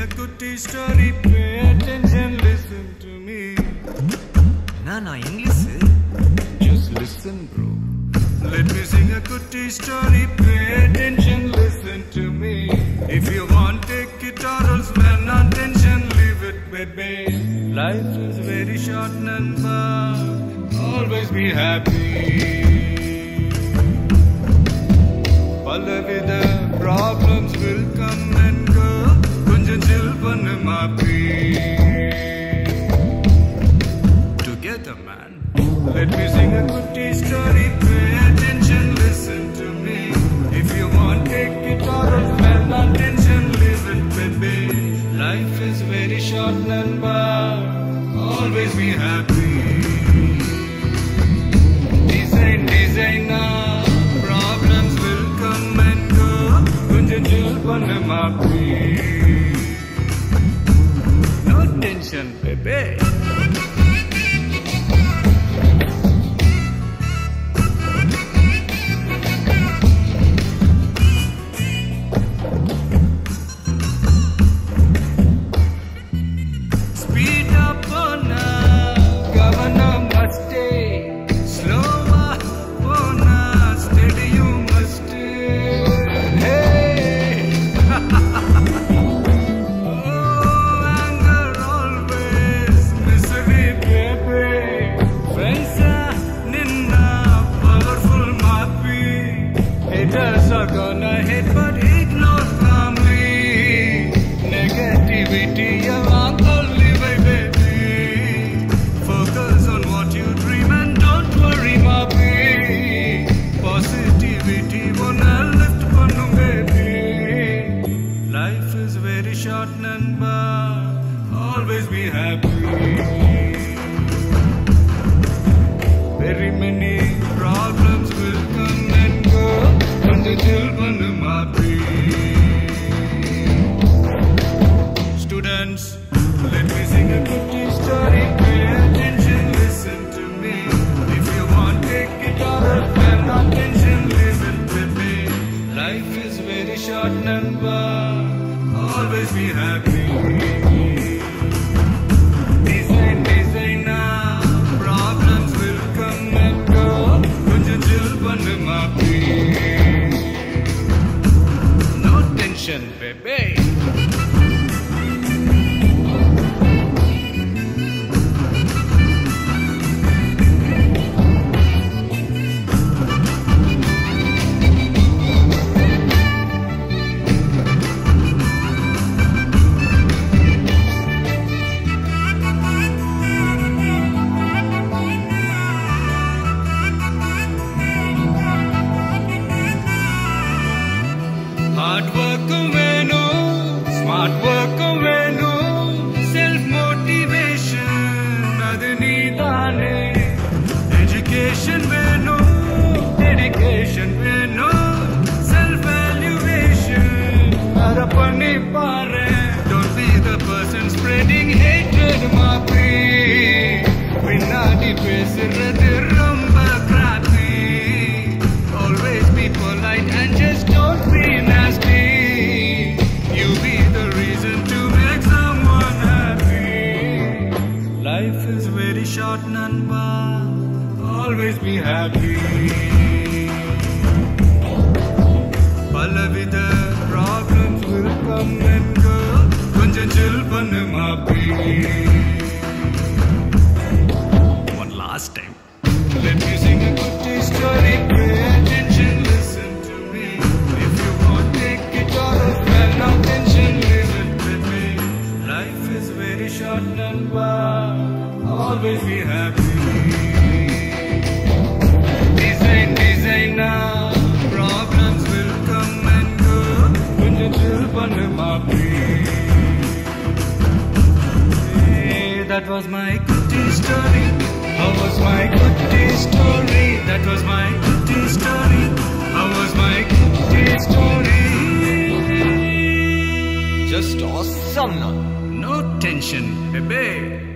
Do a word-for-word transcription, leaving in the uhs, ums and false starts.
a goodie story. Pay attention, listen to me. Nana English. Just listen, bro. Let me sing a goodie story. Pay attention, listen to me. If you want, take it or else, man, attention, leave it, baby. Life is very short, Namba. Always be happy. Palavida problems will come and go. Kunjan chill pannu maapi. Together, man. Let me sing a goodie story. Pay attention, listen to me. If you want, take it or else, man, attention, leave it, baby. Life is very short, Namba. Always be happy. Design, designer. Problems will come and go. Kunjan chill pannu maapi. No tension, baby. Speed up on a governor must stay. Slower on a steady you must stay. Hey, oh, anger always misery, baby. Friends are ninna powerful maapi. Haters are gonna hate but ignore calmly. Negativity along. Focus on what you dream and don't worry, maapi. Positivity wanna lift pannu, baby. Life is very short, Namba. Always be happy. Very many problems will come and go. Kunjan chill pannu maapi. Students, let me sing a goodie story. Pay attention, listen to me. If you want, take it or else, man, attention, listen to me. Life is very short, Namba. Always be happy. Design, designer. Problems will come and go. Kunjan chill pannu maapi. No tension, baby. Hard work venu, smart work venu, self motivation adu needane. Education venu, dedication venu, self valuation ara panni paare. Don't be the person spreading hatred, maapi. Pinnadi pesuradhu romba crappy. Always be polite and just don't be nasty. You be the reason to make someone happy. Life is very short, Namba. Always be happy. Palavida problems will come and go. Kunjan chill pannu maapi. One last time. Let me sing a goodie story. Pay attention, listen to me. If you want, take it or else, man, attention, leave it with me. Life is very short, Namba. Always be happy. Design, designer. Problems will come and go. Kunjan chill pannu maapi. Hey, that was my goodie story. How was my goodie story? That was my goodie story. How was my goodie story? Just awesome, na. No tension, baby.